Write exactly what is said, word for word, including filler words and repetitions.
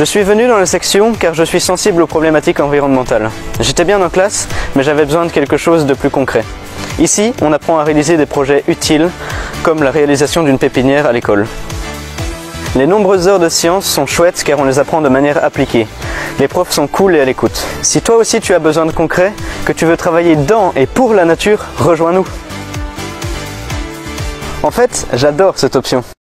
Je suis venu dans la section car je suis sensible aux problématiques environnementales. J'étais bien en classe, mais j'avais besoin de quelque chose de plus concret. Ici, on apprend à réaliser des projets utiles, comme la réalisation d'une pépinière à l'école. Les nombreuses heures de sciences sont chouettes car on les apprend de manière appliquée. Les profs sont cool et à l'écoute. Si toi aussi tu as besoin de concret, que tu veux travailler dans et pour la nature, rejoins-nous. En fait, j'adore cette option.